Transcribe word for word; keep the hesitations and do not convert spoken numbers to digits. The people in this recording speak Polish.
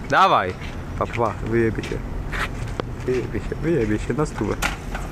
Dawaj. Pa, pa, wyjebie się. Wyjebie się, wyjebie się na stówę.